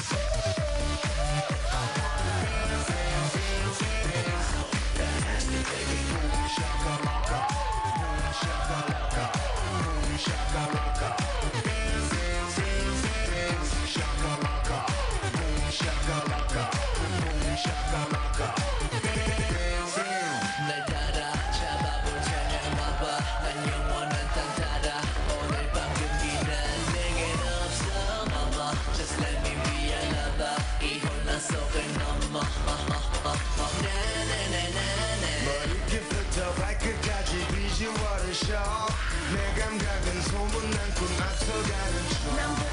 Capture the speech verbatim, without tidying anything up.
머리끝부터 발끝까지 비주얼은 쇼 내 감각은 소문난 꿈 앞서가는 중